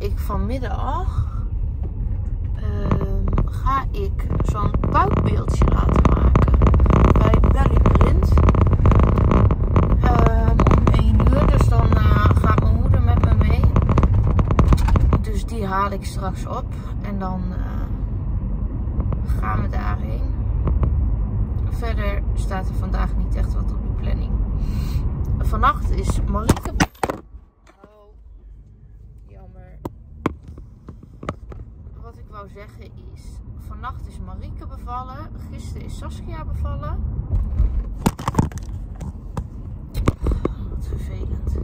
ik vanmiddag ga ik zo'n buikbeeldje laten maken bij Belly Print om 1 uur. Dus dan gaat mijn moeder met me mee. Dus die haal ik straks op en dan gaan we daarheen. Verder staat er vandaag niet echt wat op de planning. Vannacht is Marieke. Oh, jammer. Wat ik wou zeggen is, vannacht is Marieke bevallen. Gisteren is Saskia bevallen. Wat vervelend.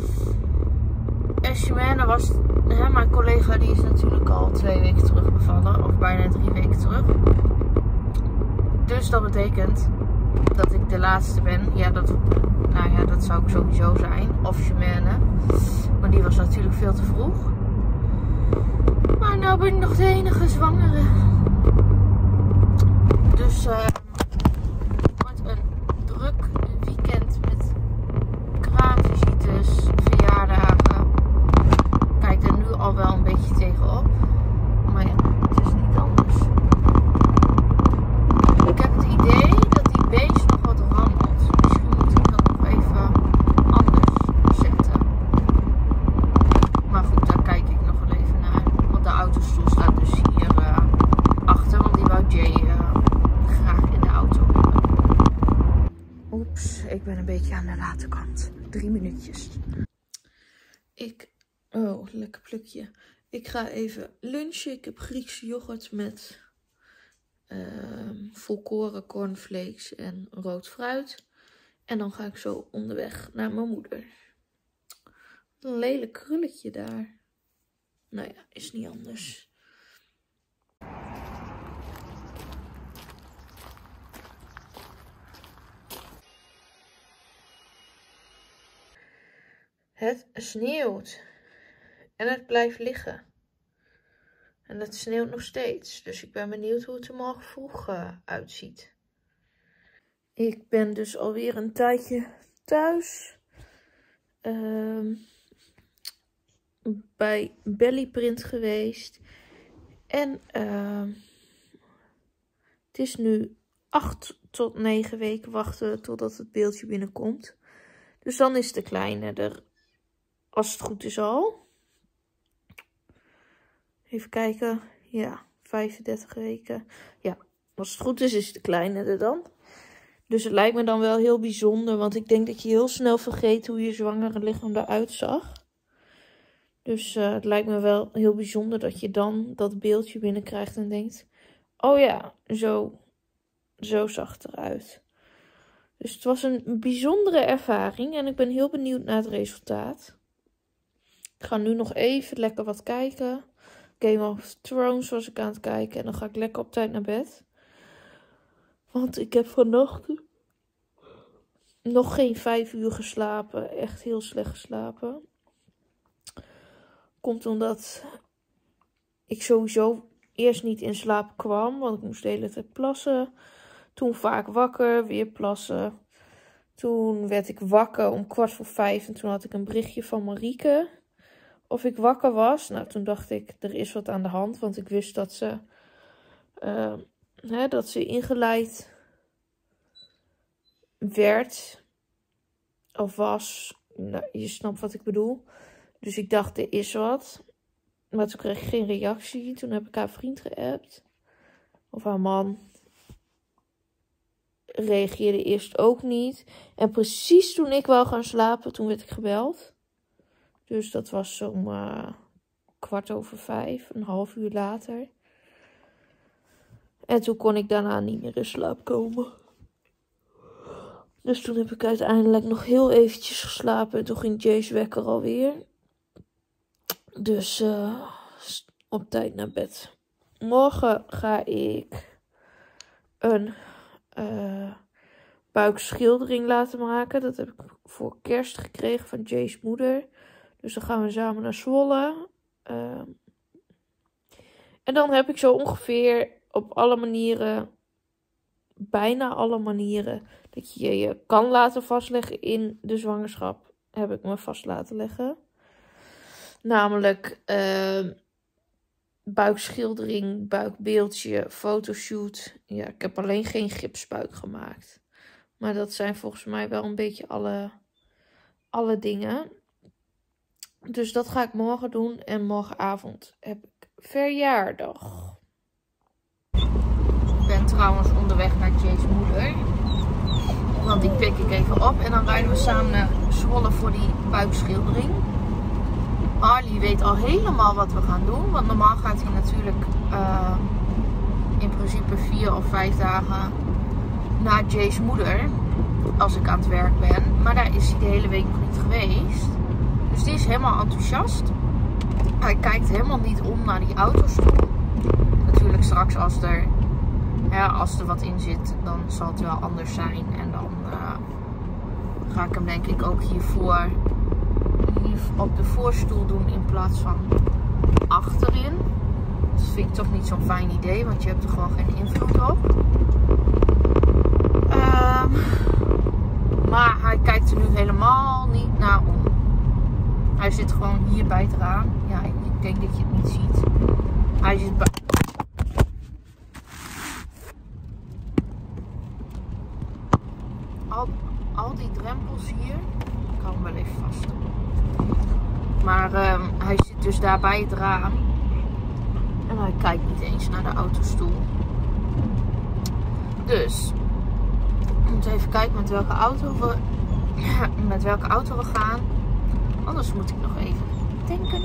En Shimane was, mijn collega, die is natuurlijk al 2 weken terug bevallen. Of bijna 3 weken terug. Dus dat betekent dat ik de laatste ben. Ja, dat zou ik sowieso zijn. Of Shimane. Maar die was natuurlijk veel te vroeg. Maar nou ben ik nog de enige zwangere. Dus het wordt een druk weekend met kraamvisites, verjaardagen. Kijk er nu al wel een beetje tegenop. Maar ja, het is niet anders. Ik heb het idee dat die beest nog wat rammelt. Misschien moet ik dat nog even anders zetten. Maar goed, daar kijk ik nog wel even naar. Want de autostoel staat dus hier achter. Want die wou Jay graag in de auto hebben. Oeps, ik ben een beetje aan de late kant. 3 minuutjes. Oh, lekker plukje. Ik ga even lunchen. Ik heb Griekse yoghurt met volkoren cornflakes en rood fruit. En dan ga ik zo onderweg naar mijn moeder. Een lelijk krulletje daar. Nou ja, is niet anders. Het sneeuwt. En het blijft liggen. En het sneeuwt nog steeds. Dus ik ben benieuwd hoe het er morgen vroeg uitziet. Ik ben dus alweer een tijdje thuis. Bij Belly Print geweest. En het is nu 8 tot 9 weken wachten totdat het beeldje binnenkomt. Dus dan is de kleine er, als het goed is, al. Even kijken. Ja, 35 weken. Ja, als het goed is de kleine er dan. Dus het lijkt me dan wel heel bijzonder. Want ik denk dat je heel snel vergeet hoe je zwangere lichaam eruit zag. Dus het lijkt me wel heel bijzonder dat je dan dat beeldje binnenkrijgt en denkt: oh ja, zo zag het eruit. Dus het was een bijzondere ervaring. En ik ben heel benieuwd naar het resultaat. Ik ga nu nog even lekker wat kijken. Game of Thrones was ik aan het kijken. En dan ga ik lekker op tijd naar bed. Want ik heb vannacht nog geen 5 uur geslapen. Echt heel slecht geslapen. Komt omdat ik sowieso eerst niet in slaap kwam. Want ik moest de hele tijd plassen. Toen vaak wakker, weer plassen. Toen werd ik wakker om 4:15. En toen had ik een berichtje van Marieke. Of ik wakker was. Nou, toen dacht ik, er is wat aan de hand. Want ik wist dat ze ingeleid werd. Of was. Nou, je snapt wat ik bedoel. Dus ik dacht, er is wat. Maar toen kreeg ik geen reactie. Toen heb ik haar vriend geappt. Of haar man. Reageerde eerst ook niet. En precies toen ik wou gaan slapen, toen werd ik gebeld. Dus dat was om 4:15, een half uur later. En toen kon ik daarna niet meer in slaap komen. Dus toen heb ik uiteindelijk nog heel eventjes geslapen. En toen ging Jay's wekker alweer. Dus op tijd naar bed. Morgen ga ik een buikschildering laten maken. Dat heb ik voor kerst gekregen van Jay's moeder. Dus dan gaan we samen naar Zwolle. En dan heb ik zo ongeveer op alle manieren, bijna alle manieren, dat je je kan laten vastleggen in de zwangerschap, heb ik me vast laten leggen. Namelijk buikschildering, buikbeeldje, fotoshoot. Ja, ik heb alleen geen gipsbuik gemaakt. Maar dat zijn volgens mij wel een beetje alle dingen. Dus dat ga ik morgen doen. En morgenavond heb ik verjaardag. Ik ben trouwens onderweg naar Jay's moeder. Want die pik ik even op. En dan rijden we samen naar Zwolle voor die buikschildering. Harley weet al helemaal wat we gaan doen. Want normaal gaat hij natuurlijk in principe 4 of 5 dagen naar Jay's moeder. Als ik aan het werk ben. Maar daar is hij de hele week nog niet geweest. Dus die is helemaal enthousiast. Hij kijkt helemaal niet om naar die autostoel. Natuurlijk straks als er wat in zit, dan zal het wel anders zijn. En dan ga ik hem denk ik ook hier op de voorstoel doen in plaats van achterin. Dat vind ik toch niet zo'n fijn idee, want je hebt er gewoon geen invloed op. Maar hij kijkt er nu helemaal niet naar om. Hij zit gewoon hier bij het raam. Ja, ik denk dat je het niet ziet. Hij zit bij... Al die drempels hier. Ik hou hem wel even vast. Maar hij zit dus daar bij het raam. En hij kijkt niet eens naar de autostoel. Dus... Ik moet even kijken met welke auto we gaan. Anders moet ik nog even denken.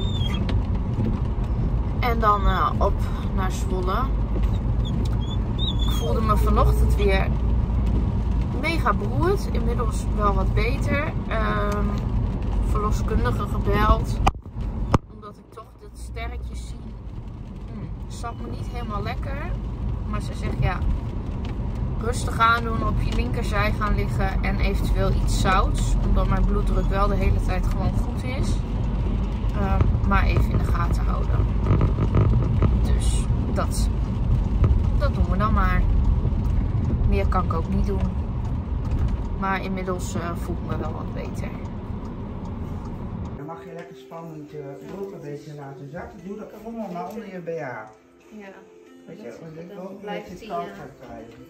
En dan op naar Zwolle. Ik voelde me vanochtend weer mega beroerd. Inmiddels wel wat beter. Verloskundige gebeld. Omdat ik toch dat sterretje zie. Zat me niet helemaal lekker. Maar ze zegt ja. Rustig aandoen, op je linkerzij gaan liggen en eventueel iets zouts. Omdat mijn bloeddruk wel de hele tijd gewoon goed is. Maar even in de gaten houden. Dus dat doen we dan maar. Meer kan ik ook niet doen. Maar inmiddels voel ik me wel wat beter. Dan mag je lekker spannend je broek een beetje laten zakken. Doe dat gewoon maar onder je BH. Ja. Weet je, want ik wil dat je het koud gaat krijgen.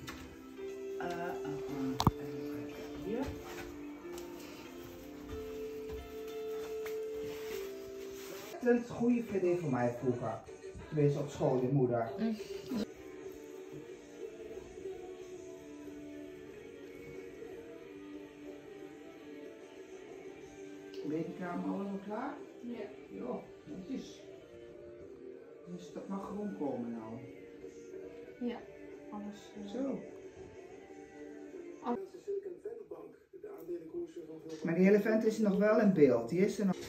Hier. Een goede vriendin van mij vroeger. Tenminste op school, je moeder. Ben je kamer allemaal klaar? Ja. Ja, netjes. Dus dat mag gewoon komen nou. Ja, anders... Zo. Maar die hele vent is nog wel in beeld. Die is er nog.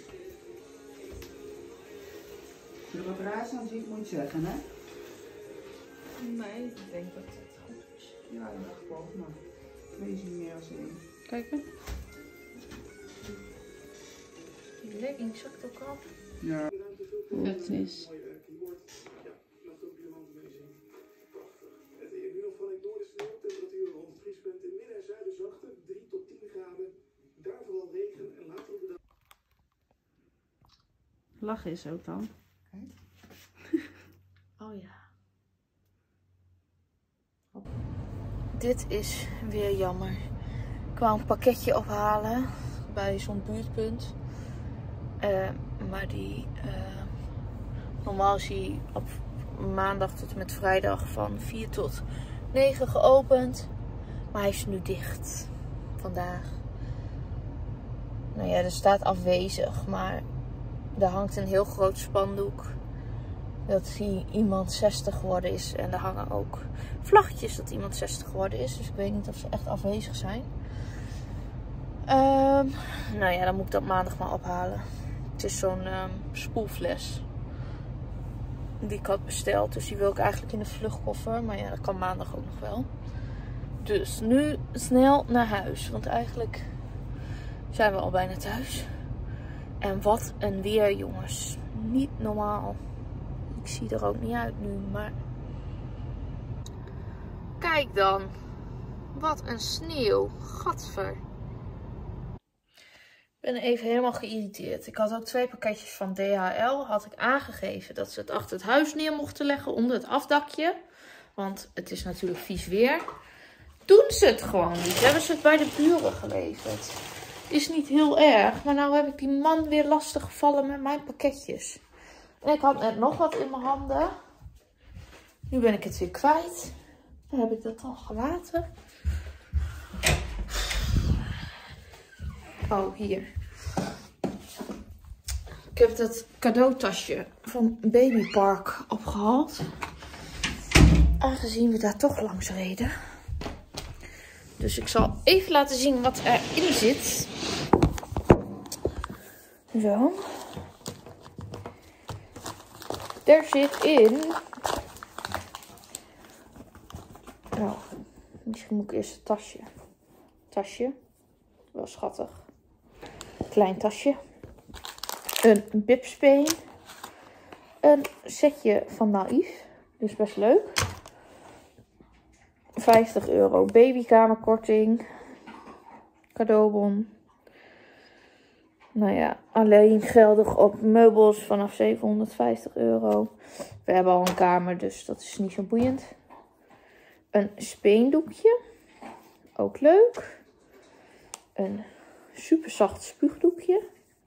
Als je er wat raars aan ziet, moet je het zeggen, hè? Nee, ik denk dat het goed is. Ja, dat mag ik ook, maar wees niet meer als één. Kijk hè. Die legging zakt ook al. Ja. Het is. Lachen is ook dan. Oh ja. Dit is weer jammer. Ik wou een pakketje ophalen bij zo'n buurtpunt. Maar normaal is hij op maandag tot en met vrijdag van 4 tot 9 geopend. Maar hij is nu dicht. Vandaag. Nou ja, er staat afwezig. Maar er hangt een heel groot spandoek. Dat iemand 60 geworden is. En er hangen ook vlaggetjes dat iemand 60 geworden is. Dus ik weet niet of ze echt afwezig zijn. Nou ja, dan moet ik dat maandag maar ophalen. Het is zo'n spoelfles. Die ik had besteld. Dus die wil ik eigenlijk in de vluchtkoffer. Maar ja, dat kan maandag ook nog wel. Dus nu snel naar huis. Want eigenlijk zijn we al bijna thuis. En wat een weer, jongens. Niet normaal. Ik zie er ook niet uit nu, maar... Kijk dan. Wat een sneeuw. Gadver. Ik ben even helemaal geïrriteerd. Ik had ook 2 pakketjes van DHL. Had ik aangegeven dat ze het achter het huis neer mochten leggen onder het afdakje. Want het is natuurlijk vies weer. Doen ze het gewoon niet. Hebben ze het bij de buren geleverd. Is niet heel erg. Maar nou heb ik die man weer lastig gevallen met mijn pakketjes. En ik had net nog wat in mijn handen. Nu ben ik het weer kwijt. Dan heb ik dat al gelaten. Oh, hier. Ik heb dat cadeautasje van Babypark opgehaald. Aangezien we daar toch langs reden. Dus ik zal even laten zien wat erin zit. Zo. Er zit in... Nou, misschien moet ik eerst het tasje. Tasje. Wel schattig. Klein tasje. Een bibspeen. Een setje van Naïef. Dus best leuk. €50 babykamerkorting. Cadeaubon. Nou ja, alleen geldig op meubels vanaf €750. We hebben al een kamer, dus dat is niet zo boeiend. Een speendoekje. Ook leuk. Een super zacht spuugdoekje.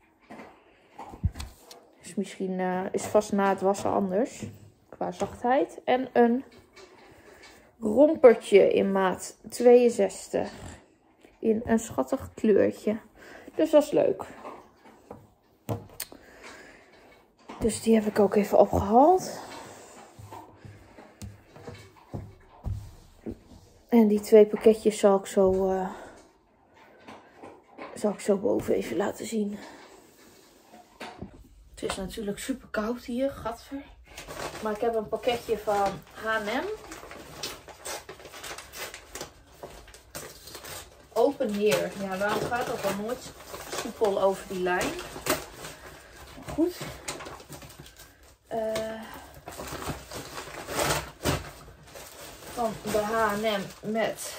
Dus misschien is vast na het wassen anders. Qua zachtheid. En een rompertje in maat 62. In een schattig kleurtje. Dus dat is leuk. Dus die heb ik ook even opgehaald. En die 2 pakketjes zal ik zo boven even laten zien. Het is natuurlijk super koud hier, gadver. Maar ik heb een pakketje van H&M. Open hier. Ja, waarom gaat dat dan nooit soepel over die lijn? Maar goed. Van de H&M met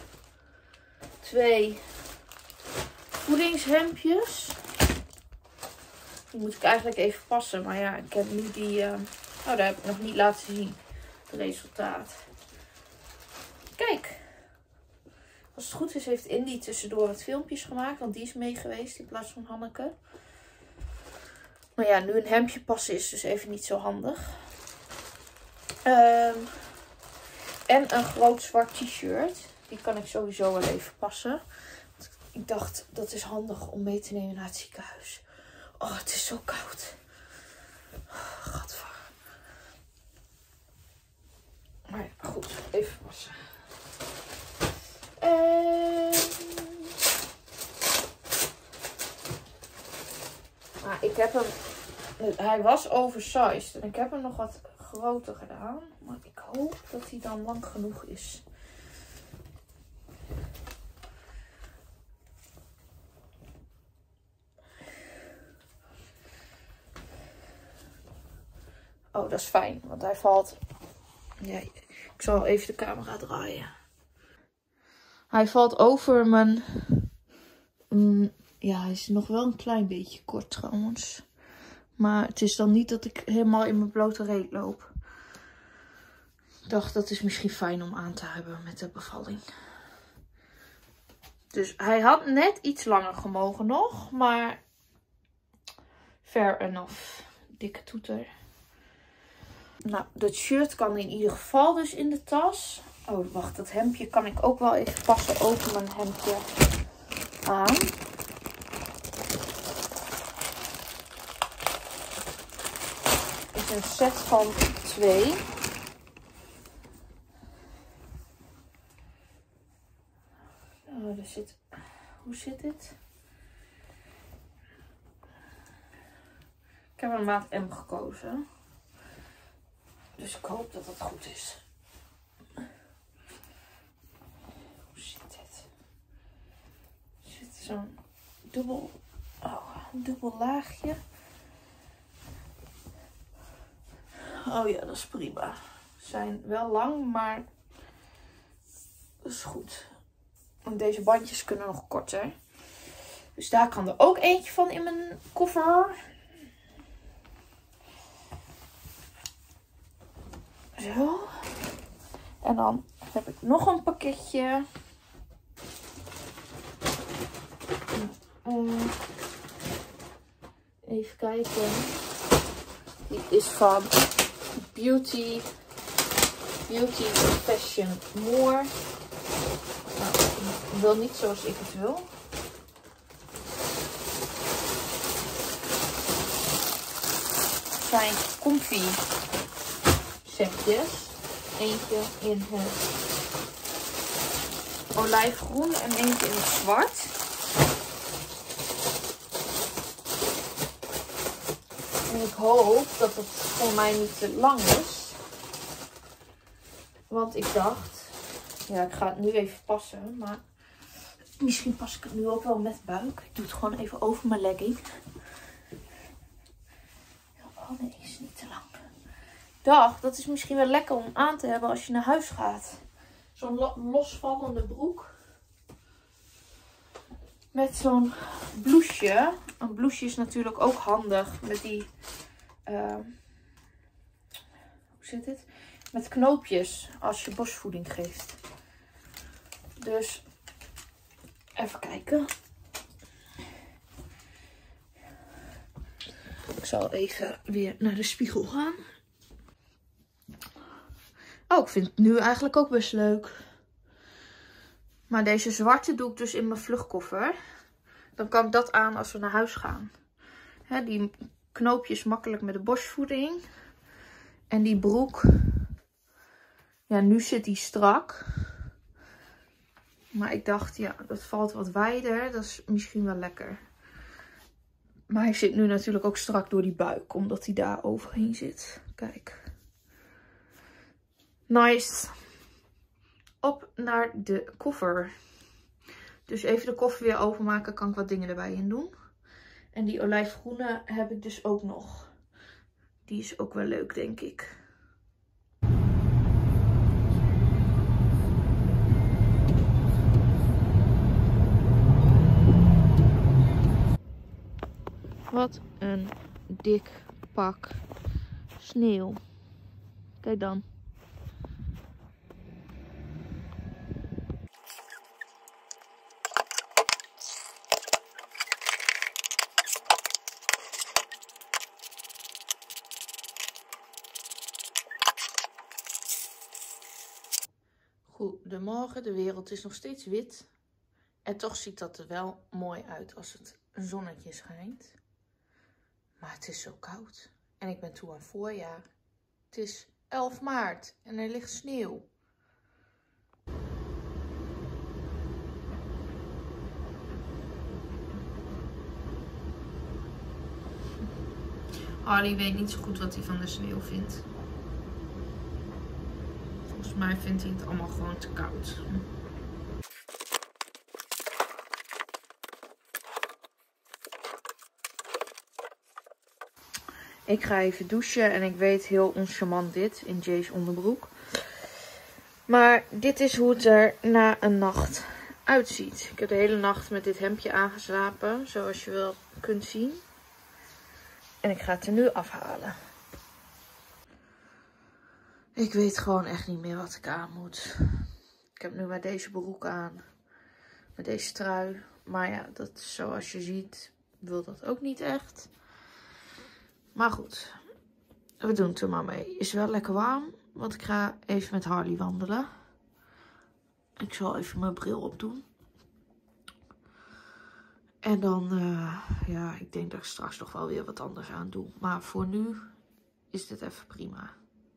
2 voedingshemdjes. Die moet ik eigenlijk even passen. Maar ja, ik heb nu die... Oh, daar heb ik nog niet laten zien. Het resultaat. Kijk. Als het goed is, heeft Indy tussendoor wat filmpjes gemaakt. Want die is mee geweest in plaats van Hanneke. Maar ja, nu een hemdje passen is dus even niet zo handig. En een groot zwart t-shirt. Die kan ik sowieso wel even passen. Want ik dacht, dat is handig om mee te nemen naar het ziekenhuis. Oh, het is zo koud. Gadver. Maar ja, goed. Even passen. Maar ik heb hem... Hij was oversized. En ik heb hem nog wat groter gedaan. Maar ik hoop dat hij dan lang genoeg is. Oh, dat is fijn. Want hij valt... Ja, ik zal even de camera draaien. Hij valt over mijn... Ja, hij is nog wel een klein beetje kort trouwens. Maar het is dan niet dat ik helemaal in mijn blote reet loop. Ik dacht, dat is misschien fijn om aan te hebben met de bevalling. Dus hij had net iets langer gemogen nog. Maar fair enough. Dikke toeter. Nou, dat shirt kan in ieder geval dus in de tas. Oh, wacht. Dat hemdje kan ik ook wel even passen over mijn hemdje aan. Het is een set van 2. Oh, er zit... Hoe zit dit? Ik heb een maat M gekozen. Dus ik hoop dat het goed is. Hoe zit dit? Er zit zo'n dubbel laagje. Oh ja, dat is prima. Ze zijn wel lang, maar dat is goed. En deze bandjes kunnen nog korter. Dus daar kan er ook eentje van in mijn koffer. Zo. En dan heb ik nog een pakketje. Even kijken. Die is van Beauty Fashion More. Nou, ik wil niet zoals ik het wil. Het zijn comfy setjes. Eentje in het olijfgroen en eentje in het zwart. En ik hoop dat het voor mij niet te lang is. Want ik dacht, ja, ik ga het nu even passen, maar misschien pas ik het nu ook wel met buik. Ik doe het gewoon even over mijn legging. Oh nee, is niet te lang. Ik dacht, dat is misschien wel lekker om aan te hebben als je naar huis gaat. Zo'n losvallende broek. Met zo'n blouseje. Een blouseje is natuurlijk ook handig met die... hoe zit het? Met knoopjes als je borstvoeding geeft. Dus even kijken. Ik zal even weer naar de spiegel gaan. Oh, ik vind het nu eigenlijk ook best leuk. Maar deze zwarte doe ik dus in mijn vluchtkoffer. Dan kan ik dat aan als we naar huis gaan. Hè, die knoopjes makkelijk met de borstvoeding. En die broek. Ja, nu zit die strak. Maar ik dacht, ja, dat valt wat wijder. Dat is misschien wel lekker. Maar hij zit nu natuurlijk ook strak door die buik. Omdat hij daar overheen zit. Kijk. Nice. Op naar de koffer. Dus even de koffer weer openmaken. Kan ik wat dingen erbij in doen. En die olijfgroene heb ik dus ook nog. Die is ook wel leuk, denk ik. Wat een dik pak sneeuw. Kijk dan. Goedemorgen, de wereld is nog steeds wit. En toch ziet dat er wel mooi uit als het een zonnetje schijnt. Maar het is zo koud. En ik ben toe aan voorjaar. Het is 11 maart en er ligt sneeuw. Harley weet niet zo goed wat hij van de sneeuw vindt. Volgens mij vindt hij het allemaal gewoon te koud. Ik ga even douchen en ik weet heel oncharmant dit in Jay's onderbroek. Maar dit is hoe het er na een nacht uitziet. Ik heb de hele nacht met dit hemdje aangeslapen, zoals je wel kunt zien. En ik ga het er nu afhalen. Ik weet gewoon echt niet meer wat ik aan moet. Ik heb nu maar deze broek aan. Met deze trui. Maar ja, dat is zoals je ziet, wil dat ook niet echt. Maar goed, we doen het er maar mee. Is wel lekker warm, want ik ga even met Harley wandelen. Ik zal even mijn bril opdoen. En dan, ja, ik denk dat ik straks nog wel weer wat anders aan doe. Maar voor nu is dit even prima.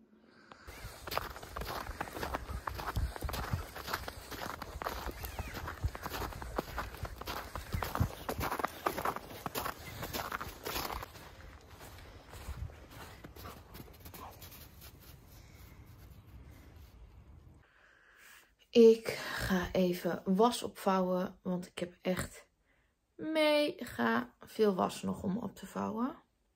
Ik ga even was opvouwen, want ik heb echt mega veel was nog om op te vouwen.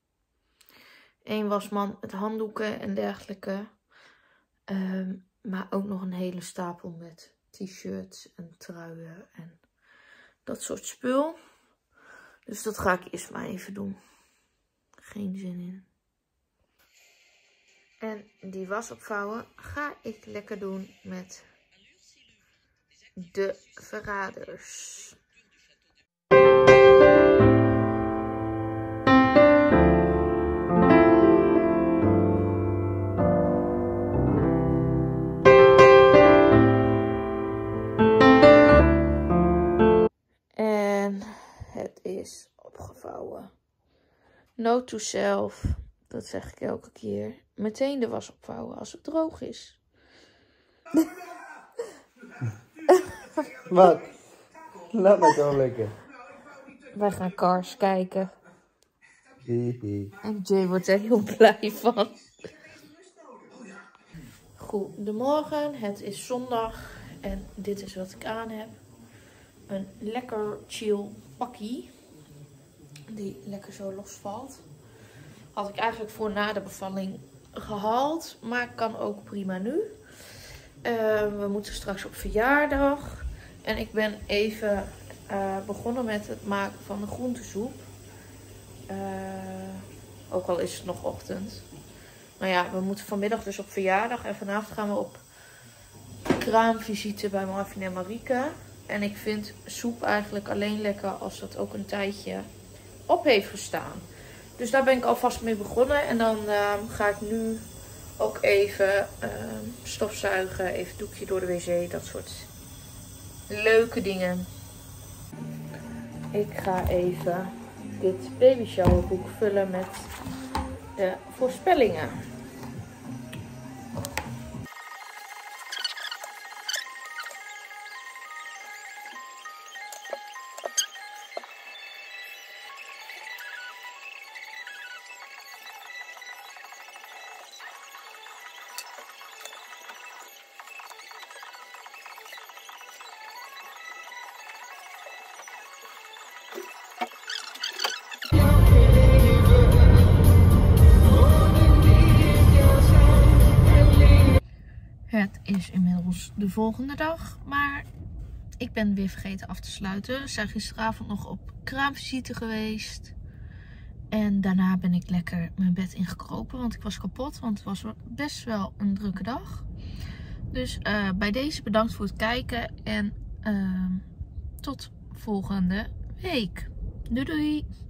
1 wasmand met handdoeken en dergelijke. Maar ook nog een hele stapel met t-shirts en truien en dat soort spul. Dus dat ga ik eerst maar even doen. Geen zin in. En die was opvouwen ga ik lekker doen met de verraders. En het is opgevouwen. Note to self, dat zeg ik elke keer. Meteen de was opvouwen als het droog is. Wat? Laat me toch lekker. Wij gaan Cars kijken. En Jay wordt er heel blij van. Goedemorgen, het is zondag en dit is wat ik aan heb. Een lekker chill pakkie. Die lekker zo losvalt. Had ik eigenlijk voor na de bevalling gehaald. Maar kan ook prima nu. We moeten straks op verjaardag. En ik ben even begonnen met het maken van de groentesoep. Ook al is het nog ochtend. Nou ja, we moeten vanmiddag dus op verjaardag. En vanavond gaan we op kraamvisite bij Marvin en Marieke. En ik vind soep eigenlijk alleen lekker als dat ook een tijdje op heeft gestaan. Dus daar ben ik alvast mee begonnen. En dan ga ik nu ook even stofzuigen. Even doekje door de wc. Dat soort leuke dingen. Ik ga even dit baby showerboek vullen met de voorspellingen. Het is inmiddels de volgende dag, maar ik ben weer vergeten af te sluiten. We zijn gisteravond nog op kraamvisite geweest. En daarna ben ik lekker mijn bed ingekropen, want ik was kapot. Want het was best wel een drukke dag. Dus bij deze bedankt voor het kijken en tot volgende week. Doei doei!